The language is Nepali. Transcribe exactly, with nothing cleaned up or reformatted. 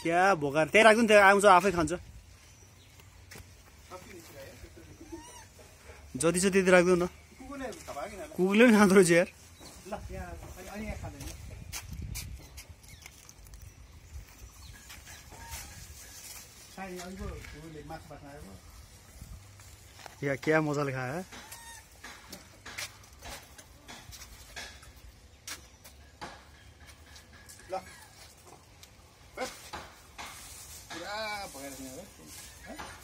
क्या भोका त्यही राख्नु नि त्यहाँ आउँछ आफै खान्छ जति छ त्यति राख्दिउ न कुकुरले पनि खाँदो रहेछ यार या क्या मजाले खायो ल पुरा भएर